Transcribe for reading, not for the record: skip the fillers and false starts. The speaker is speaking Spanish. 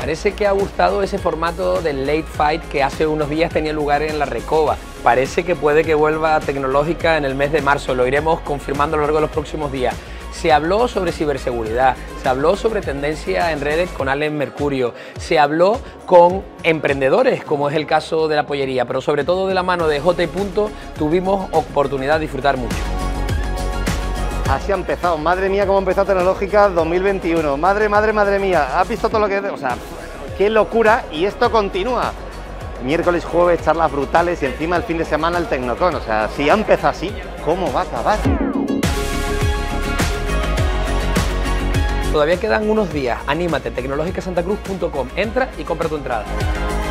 Parece que ha gustado ese formato del Late Fight que hace unos días tenía lugar en La Recoba. Parece que puede que vuelva Tecnológica en el mes de marzo, lo iremos confirmando a lo largo de los próximos días. Se habló sobre ciberseguridad, se habló sobre tendencia en redes con Alex Mercurio, se habló con emprendedores, como es el caso de la pollería, pero sobre todo de la mano de J. tuvimos oportunidad de disfrutar mucho. Así ha empezado, madre mía cómo ha empezado Tecnológica 2021, madre mía, ¿has visto todo lo que...? O sea, qué locura, y esto continúa. Miércoles, jueves, charlas brutales y encima el fin de semana el Tecnocon, o sea, si ha empezado así, ¿cómo va a acabar? Todavía quedan unos días, anímate, tecnologicasantacruz.com, entra y compra tu entrada.